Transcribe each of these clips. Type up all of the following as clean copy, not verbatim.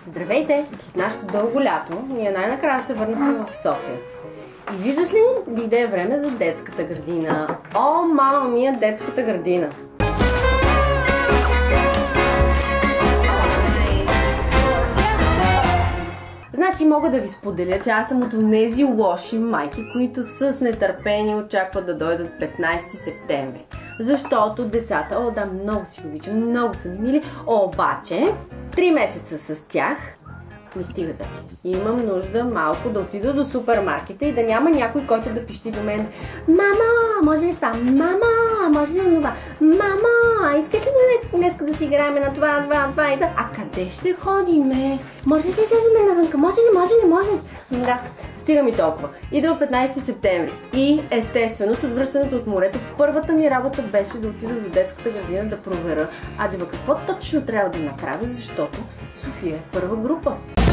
Здравейте! След нашето дълго лято ние най-накрая се върнахме в София. И виждаш ли, дойде е време за детската градина. О, мама мия, детската градина! Значи мога да ви споделя, че аз съм от онези лоши майки, които с нетърпение очакват да дойдат 15 септември. Защото децата, да, много си го обичам, много са мили, обаче 3 месеца с тях ми стигат вече. Имам нужда малко да отида до супермаркета и да няма някой, който да пищи до мен: мама, може ли това? Мама, може ли това? Мама, искаш ли днес да си играем на това и да? А къде ще ходиме? Може ли да излезем навънка? Може ли? Да, стига ми толкова. Идва 15 септември и естествено с връщането от морето първата ми работа беше да отида до детската градина да проверя аджеба какво точно трябва да направя, защото София е първа група.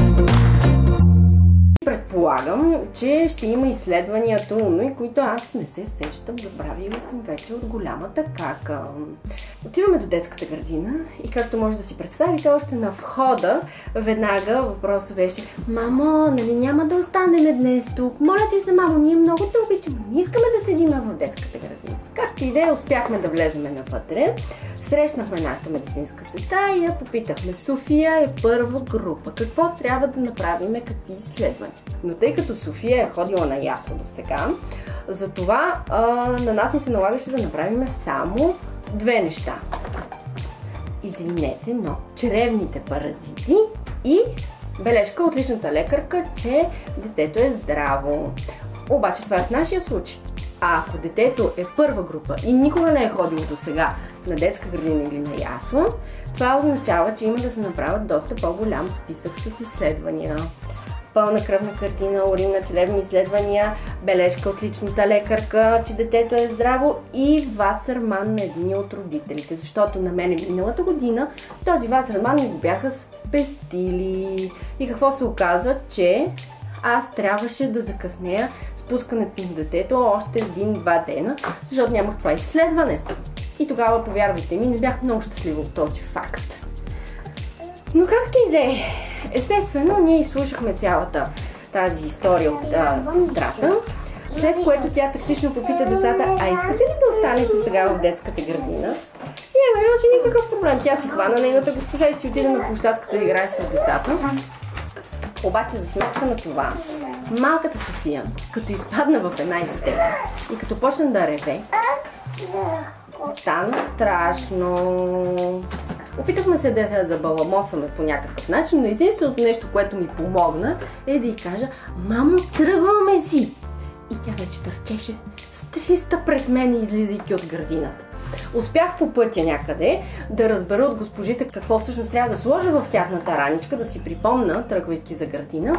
Предполагам, че ще има изследванията умни, които аз не се сещам, забравила съм вече от голямата кака. Отиваме до детската градина и както може да си представите, още на входа веднага въпросът беше: мамо, нали няма да останем днес тук? Моля ти се, мамо, ние много те обичаме, не искаме да седим в детската градина. Както и да е, успяхме да влезем навътре. Срещнахме нашата медицинска сестра и я попитахме: София е първа група, какво трябва да направим, какви изследвания? Но тъй като София е ходила на ясно до сега, затова на нас ни се налагаше да направим само 2 неща. Извинете, но чревните паразити и бележка от личната лекарка, че детето е здраво. Обаче това е в нашия случай. А ако детето е първа група и никога не е ходило до сега на детска градина или на ясла, това означава, че има да се направят доста по-голям списък с изследвания. Пълна кръвна картина, уринна, чревни изследвания, бележка от личната лекарка, че детето е здраво и Васерман на един от родителите. Защото на мен миналата година този Васерман ми го бяха спестили. И какво се оказа? Че аз трябваше да закъснея спускането на детето още 1-2 дена, защото нямах това изследване. И тогава, повярвайте ми, не бях много щастлива от този факт. Но както и да е, естествено, ние изслушахме цялата тази история от сестрата, след което тя тактично попита децата: а искате ли да останете сега в детската градина? И нямаше никакъв проблем. Тя си хвана нейната госпожа и си отида на площадката да играе с децата. Обаче за сметка на това, малката София, като изпадна в една истерия и като почна да реве, стана страшно. Опитахме се да я забаламосваме по някакъв начин, но единственото нещо, което ми помогна, е да й кажа: мамо, тръгваме си! И тя вече търчеше с 300 пред мен, излизайки от градината. Успях по пътя някъде да разбера от госпожите какво всъщност трябва да сложа в тяхната раничка, да си припомна, тръгвайки за градина.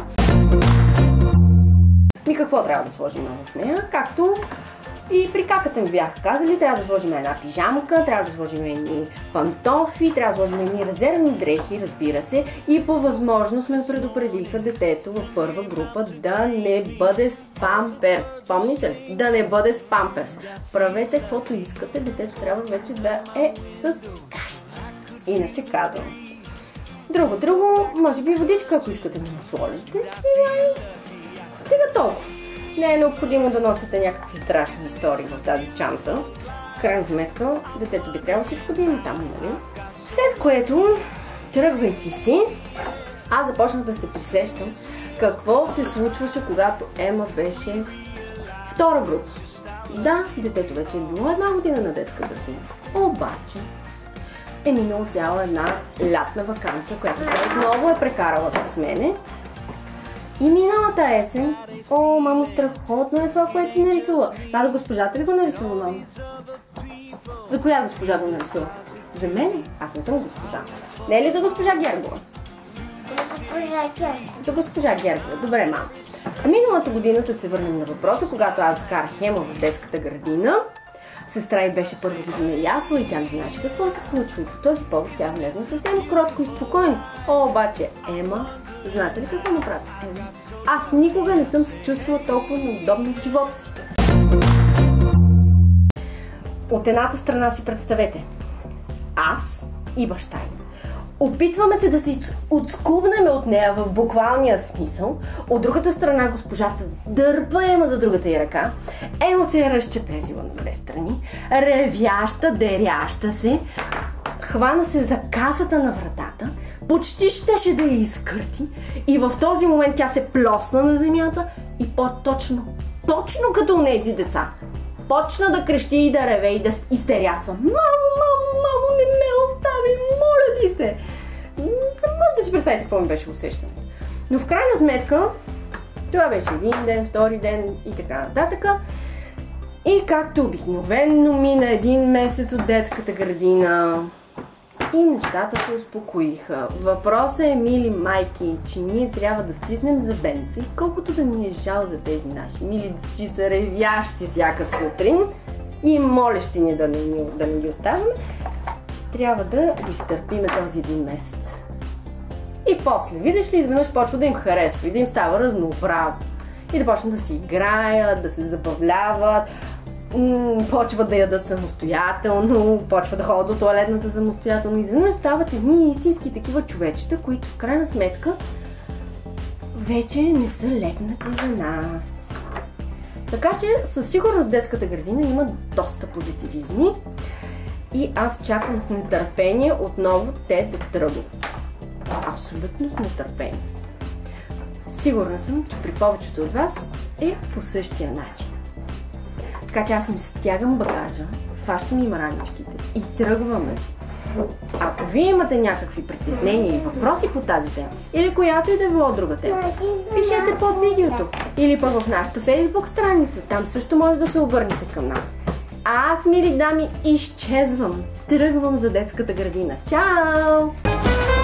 И какво трябва да сложим в нея, както и при каката ми бяха казали: трябва да сложим една пижамка, трябва да сложим едни пантофи, трябва да сложим едни резервни дрехи, разбира се, и по възможност ме предупредиха детето в първа група да не бъде с памперс. Помните ли? Да не бъде с памперс. Правете каквото искате, детето трябва вече да е с кащи. Иначе казвам. Друго, може би водичка, ако искате да му сложите. И стига толкова. Не е необходимо да носите някакви страшни истории в тази чанта. В крайна сметка, детето би трябвало всичко да има там, нали? След което, тръгвайки си, аз започнах да се присещам какво се случваше, когато Ема беше втора група. Да, детето вече е било 1 година на детска градина. Обаче е минало цяла една лятна ваканция, която тя отново е прекарала с мене. И миналата есен, о, мамо, страхотно е това, което си нарисува. Това за госпожата ли го нарисува, мамо? За коя госпожа го нарисува? За мен? Аз не съм госпожа. Не е ли за госпожа Гергова? За госпожа Гергова. Добре, мамо. Миналата годината се върнем на въпроса, когато аз закарах Ема в детската градина. Сестра й беше първа година ясла и тя не знаеше какво се случва. И по този повод тя влезна съвсем кротко и спокойно. Обаче Ема, знаете ли какво направи Ема? Аз никога не съм се чувствала толкова неудобно в живота си. От едната страна си представете аз и баща й. Опитваме се да си отскубнем от нея в буквалния смисъл. От другата страна госпожата дърпа Ема за другата й ръка. Ема се е разчеплезила на две страни. Ревяща, деряща се. Хвана се за касата на вратата. Почти щеше да я изкърти. И в този момент тя се плосна на земята и по-точно, точно като онези деца, почна да крещи и да реве и да изтерясва. Мамо, не ме остави, моля ти се! Не може да си представите какво ми беше усещането. Но в крайна сметка, това беше един ден, втори ден и така нататък. И както обикновено мина един месец от детската градина и нещата се успокоиха. Въпросът е, мили майки, че ние трябва да стиснем зъбенци, колкото да ни е жал за тези наши мили дечица, ревящи всяка сутрин и молещи ни да не ги оставяме, трябва да изтърпиме този един месец. И после, видиш ли, изведнъж почва да им харесва и да им става разнообразно. И да почнат да си играят, да се забавляват, почват да ядат самостоятелно, почват да ходят до тоалетната самостоятелно. Изведнъж стават едни истински такива човечета, които в крайна сметка вече не са лепнати за нас. Така че със сигурност детската градина има доста позитивизми и аз чакам с нетърпение отново те да тръгнат. Абсолютно с нетърпение. Сигурна съм, че при повечето от вас е по същия начин. Така че аз им стягам багажа, фащам им раничките и тръгваме. Ако вие имате някакви притеснения и въпроси по тази тема, или която и да било друга тема, пишете под видеото. Или пък в нашата Facebook страница, там също може да се обърнете към нас. А аз, мили дами, изчезвам. Тръгвам за детската градина. Чао!